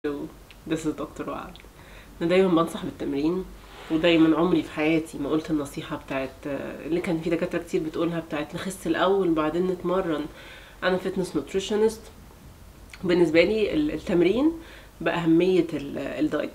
This is دكتور وعد. انا دايما بنصح بالتمرين، ودايما عمري في حياتي ما قلت النصيحه بتاعت اللي كان في دكاتره كتير بتقولها بتاعت نخس الاول بعدين نتمرن. انا فيتنس نوتريشنست، بالنسبه لي التمرين باهميه الدايت،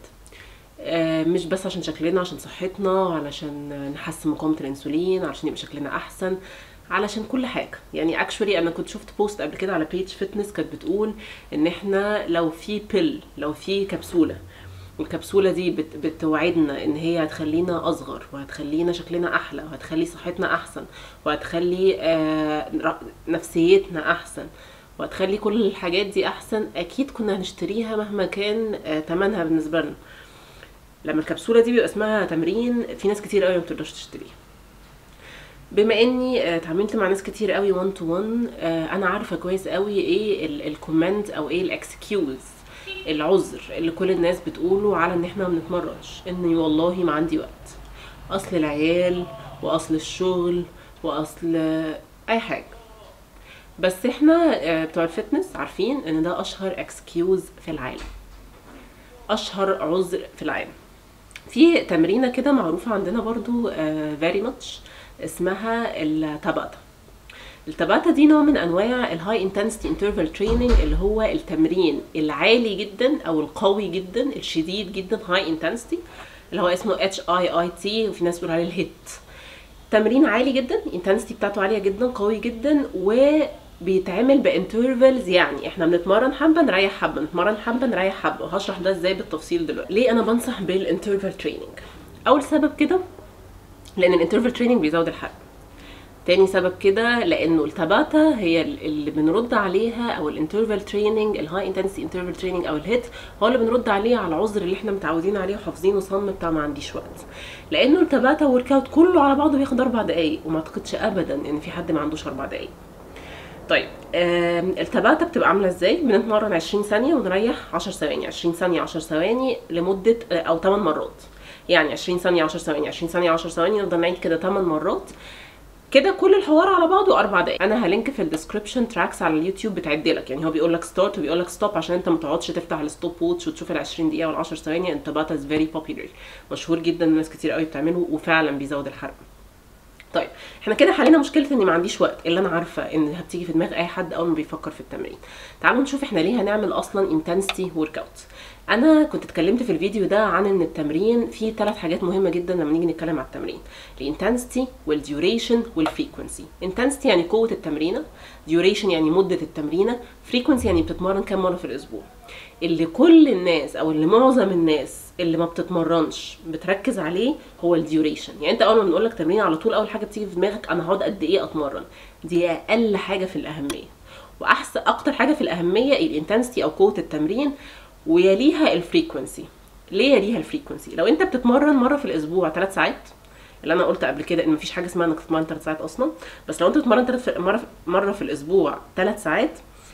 مش بس عشان شكلنا، عشان صحتنا، علشان نحسن مقاومه الانسولين، علشان يبقى شكلنا احسن، علشان كل حاجه. يعني اكشولي انا كنت شفت بوست قبل كده على بيج فيتنس كانت بتقول ان احنا لو في كبسوله، والكبسوله دي بتوعدنا ان هي هتخلينا اصغر، وهتخلينا شكلنا احلى، وهتخلي صحتنا احسن، وهتخلي نفسيتنا احسن، وهتخلي كل الحاجات دي احسن، اكيد كنا هنشتريها مهما كان تمنها بالنسبه لنا. لما الكبسوله دي بيبقى اسمها تمرين، في ناس كتير قوي ما بتقدرش تشتريها. بما اني اتعاملت مع ناس كتير قوي 1 to 1، انا عارفه كويس قوي ايه الكومنت او ايه الاكسكيوز، العذر اللي كل الناس بتقوله على ان احنا ما بنتمرنش، اني والله ما عندي وقت، اصل العيال، واصل الشغل، واصل اي حاجه. بس احنا بتوع الفتنس عارفين ان ده اشهر اكسكيوز في العالم، اشهر عذر في العالم. في تمرينه كده معروفه عندنا برضو very much، اسمها التاباتا. التاباتا دي نوع من انواع الهاي انتنسيتي انترفال تريننج، اللي هو التمرين العالي جدا او القوي جدا الشديد جدا، هاي انتنسيتي، اللي هو اسمه HIIT، وفي ناس بيقولوا عليه الهيت. تمرين عالي جدا، انتنسيتي بتاعته عاليه جدا، قوي جدا، وبيتعمل بانترفالز. يعني احنا بنتمرن حبه نريح حبه، نتمرن حبه نريح حبه، وهشرح ده ازاي بالتفصيل دلوقتي. ليه انا بنصح بالانترفال تريننج؟ اول سبب كده لان الانترفال تريننج بيزود الحرق. تاني سبب كده لانه التاباتا هي اللي بنرد عليها، او الانترفال تريننج، الهاي انتنسيتي انترفال تريننج او الهيت، هو اللي بنرد عليه على العذر اللي احنا متعودين عليه وحافظينه صم بتاع ما عنديش وقت. لانه التاباتا ورك اوت كله على بعضه بياخد 4 دقايق، وما اعتقدش ابدا ان في حد ما عندوش 4 دقايق. طيب التاباتا بتبقى عامله ازاي؟ بنتمرن 20 ثانيه ونريح 10 ثواني، 20 ثانيه 10 ثواني لمده او 8 مرات. يعني 20 ثانيه 10 ثواني، 20 ثانيه 10 ثواني، نفضل نعيد كده 8 مرات كده، كل الحوار على بعضه 4 دقايق. انا هلينك في الديسكربشن تراكس على اليوتيوب بتعدلك، يعني هو بيقول لك ستارت وبيقول لك ستوب، عشان انت ما تقعدش تفتح الستوب ووتش وتشوف ال 20 دقيقه وال 10 ثواني. التاباتا از فيري بوبيلر، مشهور جدا، ناس كتير قوي بتعمله، وفعلا بيزود الحرق. طيب احنا كده حلينا مشكله اني ما عنديش وقت، اللي انا عارفه ان هتيجي في دماغ اي حد اول ما بيفكر في التمرين. تعالوا نشوف احنا ليه هنعمل اصلا انتنسيتي ورك اوت. انا كنت اتكلمت في الفيديو ده عن ان التمرين فيه 3 حاجات مهمه جدا لما نيجي نتكلم على التمرين: الانتنسيتي والديوريشن والفريكوينسي. انتنسيتي يعني قوه التمرينه، ديوريشن يعني مده التمرينه، فريكوينسي يعني بتتمرن كام مره في الاسبوع. اللي كل الناس او اللي معظم الناس اللي ما بتتمرنش بتركز عليه هو الديوريشن. يعني انت اول ما بنقول لك تمرين، على طول اول حاجه بتيجي في دماغك انا هقعد قد ايه اتمرن. دي اقل حاجه في الاهميه، واحسن اكتر حاجه في الاهميه الانتنسيتي او قوه التمرين، ويليها الفريكوينسي. ليه يليها الفريكوينسي؟ لو انت بتتمرن مره في الاسبوع 3 ساعات، اللي انا قلت قبل كده ان مفيش حاجه اسمها انك تتمرن 3 ساعات اصلا، بس لو انت بتتمرن مره في الاسبوع 3 ساعات،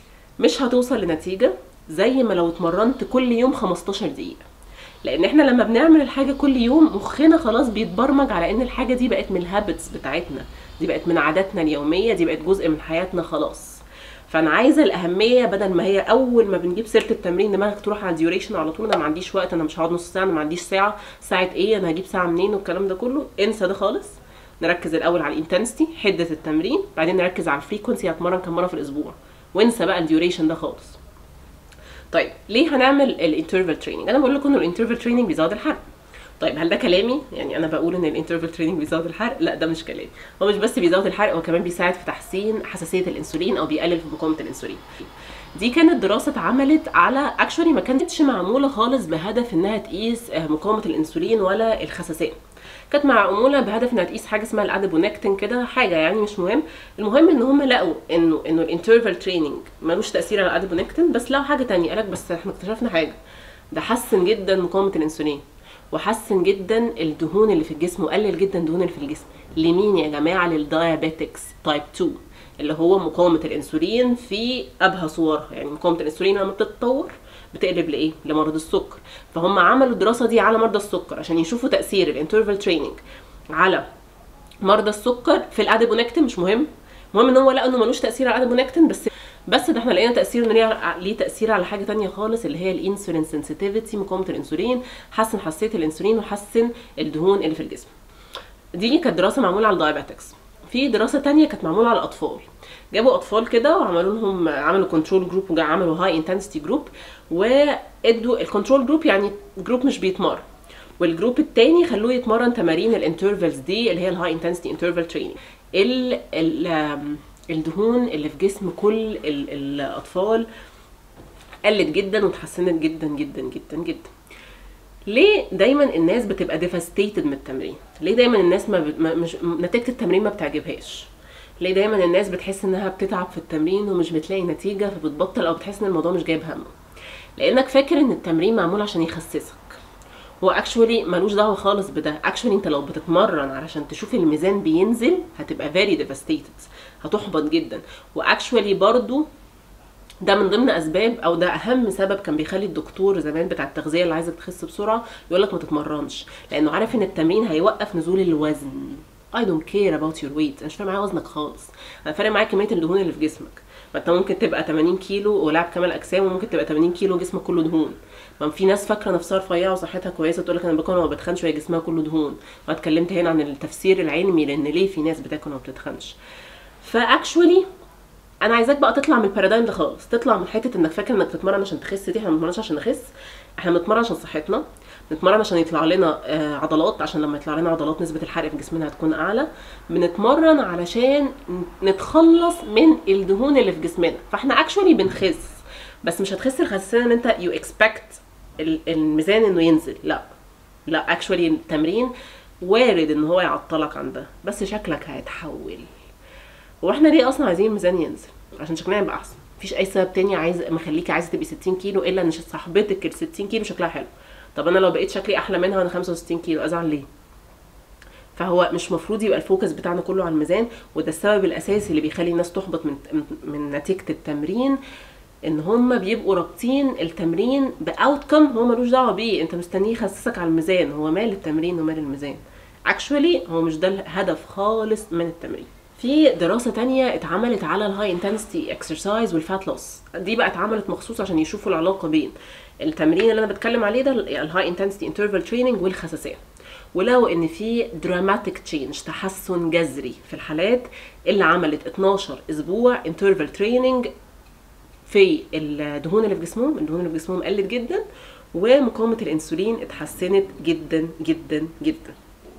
مش هتوصل لنتيجه زي ما لو اتمرنت كل يوم 15 دقيقه. لان احنا لما بنعمل الحاجه كل يوم، مخنا خلاص بيتبرمج على ان الحاجه دي بقت من الهابتس بتاعتنا، دي بقت من عاداتنا اليوميه، دي بقت جزء من حياتنا خلاص. فانا عايزه الاهميه، بدل ما هي اول ما بنجيب سيره التمرين دماغك تروح على الديوريشن على طول، انا ما عنديش وقت، انا مش هقعد نص ساعه، انا ما عنديش ساعه، ساعه ايه، انا هجيب ساعه منين، والكلام ده كله انسى ده خالص. نركز الاول على الانتنسيتي، حده التمرين، بعدين نركز على الفريكوينسي، هتمرن كم مره في الاسبوع، وانسى بقى الديوريشن ده خالص. طيب ليه هنعمل الانترفال تريننج؟ انا بقول لكم ان الانترفال تريننج بيزود الحرق. طيب هل ده كلامي؟ يعني انا بقول ان الانترفال تريننج بيزود الحرق؟ لا، ده مش كلامي. هو مش بس بيزود الحرق، هو كمان بيساعد في تحسين حساسيه الانسولين، او بيقلل في مقاومه الانسولين. دي كانت دراسه اتعملت على اكشولي ما كانتش معموله خالص بهدف انها تقيس مقاومه الانسولين ولا الخساسيه، كانت معموله بهدف انها تقيس حاجه اسمها الاديبونكتين كده، حاجه يعني مش مهم. المهم ان هم لقوا انه الانترفال تريننج ملوش تاثير على الاديبونكتين، بس لقوا حاجه تانية، قالك بس احنا اكتشفنا حاجه، ده حسن جدا مقاومه الانسولين، وحسن جدا الدهون اللي في الجسم، وقلل جدا الدهون اللي في الجسم. لمين يا جماعه؟ للدايابيتكس تايب 2، اللي هو مقاومه الانسولين في ابهى صورها. يعني مقاومه الانسولين لما بتتطور بتقلب لايه؟ لمرض السكر. فهم عملوا الدراسه دي على مرضى السكر عشان يشوفوا تاثير الانترفال تريننج على مرضى السكر في الاديبونكتين. مش مهم، المهم ان هو لقى انه ملوش تاثير على الاديبونكتين، بس ده احنا لقينا تاثير ان ليه تاثير على حاجه تانية خالص، اللي هي الانسولين سنسيتيفيتي، مقاومه الانسولين، حسن حساسيه الانسولين وحسن الدهون اللي في الجسم. دي كانت دراسه معموله على الدايابيتكس. في دراسه تانية كانت معموله على الاطفال، جابوا اطفال كده وعملوا لهم، عملوا كنترول جروب وعملوا هاي انتنسيتي جروب، وادوا الكنترول جروب يعني جروب مش بيتمرن، والجروب التاني خلوه يتمرن تمارين الانترفلز دي اللي هي الهاي انتنسيتي انترفال تريننج. الدهون اللي في جسم كل الاطفال قلت جدا وتحسنت جدا جدا جدا جدا. ليه دايما الناس بتبقى ديفاستيتد من التمرين؟ ليه دايما الناس مش نتيجه التمرين ما بتعجبهاش؟ ليه دايما الناس بتحس انها بتتعب في التمرين ومش بتلاقي نتيجه فبتبطل، او بتحس ان الموضوع مش جايب همه؟ لانك فاكر ان التمرين معمول عشان يخسسك، هو اكشولي ملوش دعوه خالص بده. اكشولي انت لو بتتمرن علشان تشوف الميزان بينزل هتبقى فيري ديفاستيتد، هتحبط جدا. واكشولي برضو ده من ضمن اسباب، او ده اهم سبب كان بيخلي الدكتور زمان بتاع التغذيه اللي عايزك تخس بسرعه يقول لك ما تتمرنش، لانه عارف ان التمرين هيوقف نزول الوزن. I don't care about your weight، انا مش فارق معايا وزنك خالص، انا فارق معايا كميه الدهون اللي في جسمك. ما انت ممكن تبقى 80 كيلو ولاعب كمال اجسام، وممكن تبقى 80 كيلو جسمك كله دهون. ما في ناس فاكره نفسها رفيعه وصحتها كويسه تقول لك انا باكل وما بتخنش وهي جسمها كله دهون. وانا اتكلمت هنا عن التفسير العلمي لان ليه في ناس بتاكل وما بتتخنش. فاكشولي انا عايزاك بقى تطلع من البارادايم ده خالص، تطلع من حته انك فاكر انك بتتمرن عشان تخس. دي احنا ما بنتمرنش عشان نخس، احنا بنتمرن عشان صحتنا، بنتمرن عشان يطلع لنا عضلات، عشان لما يطلع لنا عضلات نسبه الحرق في جسمنا هتكون اعلى. بنتمرن علشان نتخلص من الدهون اللي في جسمنا. فاحنا اكشولي بنخس، بس مش هتخس الخسسان ان انت يو اكسبكت الميزان انه ينزل، لا لا، اكشولي التمرين وارد ان هو يعطلك عن ده، بس شكلك هيتحول. واحنا ليه اصلا عايزين الميزان ينزل؟ عشان شكلنا يبقى احسن، مفيش اي سبب تاني مخليكي عايزه تبقي 60 كيلو الا ان صاحبتك ال 60 كيلو شكلها حلو. طب انا لو بقيت شكلي احلى منها وانا 65 كيلو ازعل ليه؟ فهو مش مفروض يبقى الفوكس بتاعنا كله على الميزان. وده السبب الاساسي اللي بيخلي الناس تحبط من نتيجه التمرين، ان هم بيبقوا رابطين التمرين باوتكم هو ملوش دعوه بيه. انت مستنيه يخسسك على الميزان، هو مال التمرين ومال الميزان. اكشولي هو مش ده الهدف خالص من التمرين. في دراسة تانية اتعملت على الهاي انتنسيتي اكسرسايز والفات لوس، دي بقى اتعملت مخصوص عشان يشوفوا العلاقة بين التمرين اللي انا بتكلم عليه ده الهاي انتنسيتي انترفال تريننج والخساسية. ولو ان في دراماتيك تشينج، تحسن جذري في الحالات اللي عملت 12 اسبوع انترفال تريننج في الدهون اللي في جسمهم. الدهون اللي في جسمهم قلت جدا، ومقاومة الانسولين اتحسنت جدا جدا جدا.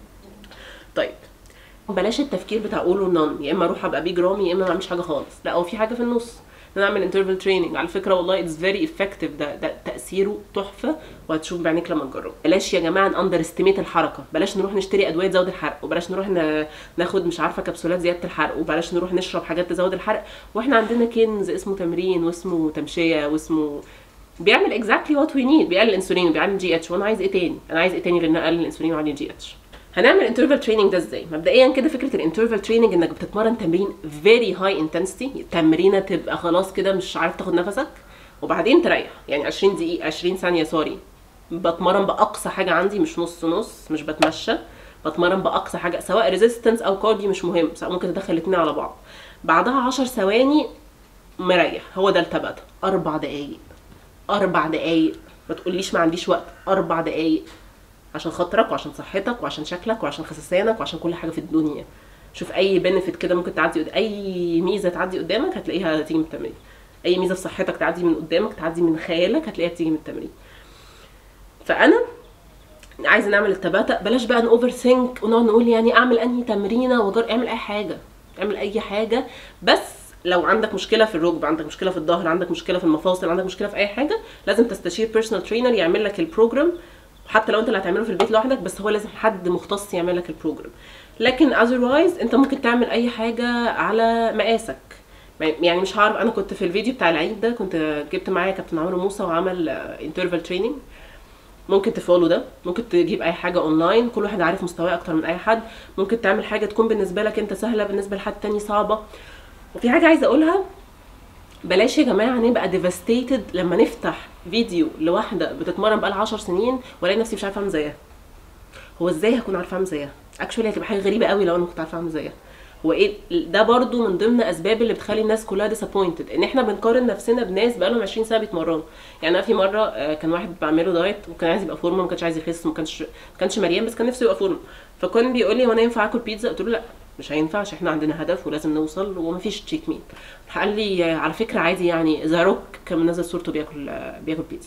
طيب بلاش التفكير بتاع اقوله نون، يا اما اروح ابقى بيج رامي يا اما ما اعملش حاجه خالص. لا، هو في حاجه في النص، نعمل انترفال تريننج. على فكره والله اتس فيري افكتيف، ده تاثيره تحفه وهتشوف بعينيك لما تجرب. بلاش يا جماعه اندر استيميت الحركه، بلاش نروح نشتري ادويه تزود الحرق، وبلاش نروح ناخد مش عارفه كبسولات زياده الحرق، وبلاش نروح نشرب حاجات تزود الحرق واحنا عندنا كنز اسمه تمرين واسمه تمشيه واسمه بيعمل اكزاكتلي وات وي نيد، بيقلل الانسولين وبيعلي الجي اتش. وانا عايز ايه تاني؟ انا عايز ايه تاني غير ان اقلل الانسولين ويعلي الجي اتش؟ هنعمل انترفال تريننج ده ازاي؟ مبدئيا كده فكره الانترفال تريننج انك بتتمرن تمرين فيري هاي انتنسيتي، تمرينه تبقى خلاص كده مش عارف تاخد نفسك، وبعدين تريح. يعني 20 دقيقه 20 ثانيه سوري، بتمرن باقصى حاجه عندي، مش نص نص، مش بتمشى، بتمرن باقصى حاجه سواء ريزيستنس او كارديو مش مهم، سواء ممكن تدخل الاثنين على بعض. بعدها 10 ثواني مريح. هو ده التبادل. 4 دقائق 4 دقائق، ما تقوليش ما عنديش وقت. 4 دقائق عشان خاطرك وعشان صحتك وعشان شكلك وعشان خسسانك وعشان كل حاجه في الدنيا. شوف اي بنفيت كده ممكن تعدي اي ميزه تعدي قدامك هتلاقيها تيجي من التمرين. اي ميزه في صحتك تعدي من قدامك، تعدي من خيالك، هتلاقيها بتيجي من التمرين. فانا عايزه نعمل التباتة. بلاش بقى نوفر ثينك ونقعد نقول يعني اعمل انهي تمرينه اعمل اي حاجه، اعمل اي حاجه. بس لو عندك مشكله في الركبه، عندك مشكله في الظهر، عندك مشكله في المفاصل، عندك مشكله في اي حاجه، لازم تستشير بيرسونال ترينر يعمل لك البروجرام. حتى لو انت اللي هتعمله في البيت لوحدك، بس هو لازم حد مختص يعمل لك البروجرام. لكن اذروايز انت ممكن تعمل اي حاجه على مقاسك. يعني مش هعرف، انا كنت في الفيديو بتاع العيد ده كنت جبت معايا كابتن عمرو موسى وعمل انترفال تريننج، ممكن تفولو ده، ممكن تجيب اي حاجه اونلاين، كل واحد عارف مستواه اكتر من اي حد. ممكن تعمل حاجه تكون بالنسبه لك انت سهله، بالنسبه لحد تاني صعبه. وفي حاجه عايزه اقولها، بلاش يا جماعه نبقى ديفاستيتد لما نفتح فيديو لواحده بتتمرن بقالها 10 سنين والاقي نفسي مش عارفه اعمل زيها. هو ازاي هكون عارفه اعمل زيها؟ اكشولي هتبقى حاجه غريبه قوي لو انا كنت عارفه اعمل زيها. هو ايه ده برضو من ضمن اسباب اللي بتخلي الناس كلها ديسابوينتد، ان احنا بنقارن نفسنا بناس بقالهم 20 سنه بيتمرنوا. يعني انا في مره كان واحد بعمله دايت وكان عايز يبقى فورمه، ما كانش عايز يخس، ما كانش مليان، بس كان نفسه يبقى فورمه. فكان بيقول لي وانا ينفع اكل بيتزا؟ قلت له لا مش هينفعش، احنا عندنا هدف ولازم نوصل ومفيش تشيك ميل. قال لي على فكره عادي، يعني ذا روك كان منزل صورته بياكل بيتزا.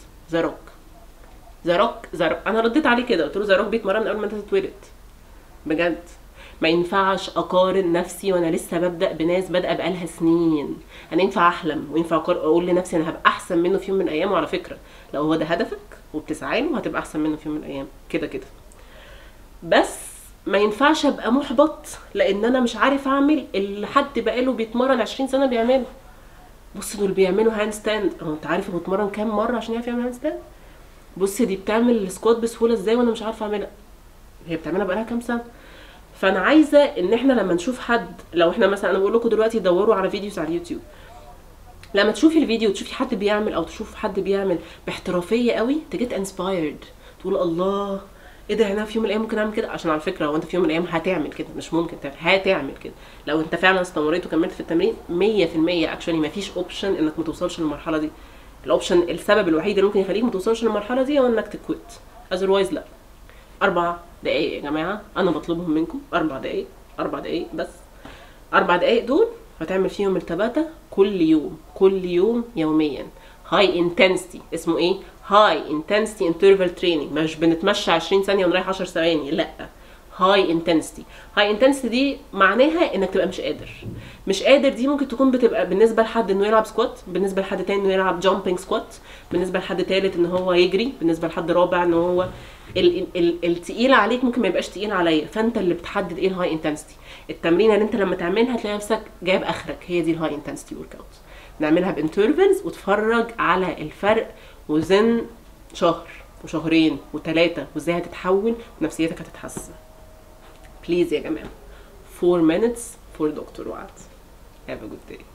ذا روك انا رديت عليه كده، قلت له ذا روك بيتمرن من قبل ما انت تتولد بجد. ما ينفعش اقارن نفسي وانا لسه ببدا بناس بادئه بقالها سنين. انا ينفع احلم وينفع اقول لنفسي انا هبقى احسن منه في يوم من الايام، وعلى فكره لو هو ده هدفك وبتسعى له هتبقى احسن منه في يوم من الايام كده كده. بس ما ينفعش ابقى محبط لان انا مش عارف اعمل اللي حد بقاله بيتمرن 20 سنه بيعمله. بص دول بيعملوا هاند ستاند، هو انت عارف هو اتمرن كام مره عشان يعرف يعمل هاند ستاند؟ بص دي بتعمل السكوات بسهوله ازاي وانا مش عارفه اعملها، هي بتعملها بقالها كام سنه. فانا عايزه ان احنا لما نشوف حد، لو احنا مثلا انا بقول لكم دلوقتي دوروا على فيديوز على اليوتيوب، لما تشوفي الفيديو وتشوفي حد بيعمل او تشوف حد بيعمل باحترافيه قوي تجيت انسبايرد، تقول الله ايه ده، انا في يوم من الايام ممكن اعمل كده. عشان على فكره هو انت في يوم من الايام هتعمل كده، مش ممكن تعمل، هتعمل كده لو انت فعلا استمريت وكملت في التمرين 100%. اكشولي مفيش اوبشن انك ما توصلش للمرحله دي. الاوبشن السبب الوحيد اللي ممكن يخليك ما توصلش للمرحله دي هو انك تكويت، اذروايز لا. 4 دقايق يا جماعه انا بطلبهم منكم، 4 دقايق، 4 دقايق بس. 4 دقايق دول هتعمل فيهم التباتة كل يوم يوميا. هاي انتنسيتي، اسمه ايه؟ هاي انتنسيتي انترفال تريننج. مش بنتمشى 20 ثانيه ونريح 10 ثواني، لا. هاي انتنسيتي. هاي انتنسيتي دي معناها انك تبقى مش قادر. دي ممكن تكون بتبقى بالنسبه لحد انه يلعب سكوات، بالنسبه لحد تاني انه يلعب جامبينج سكوات، بالنسبه لحد تالت ان هو يجري، بالنسبه لحد رابع ان هو التقيل عليك ممكن ما يبقاش تقيل عليا. فانت اللي بتحدد ايه الهاي انتنسيتي. التمرينه اللي انت لما تعملها تلاقي نفسك جايب اخرك، هي دي الهاي انتنسيتي ورك اوت. نعملها بانترفلز وتفرج على الفرق وزن شهر وشهرين و3 وازاي هتتحول ونفسيتك هتتحسن. بليز يا جماعه 4 minutes for Dr. وعد. Have a good day.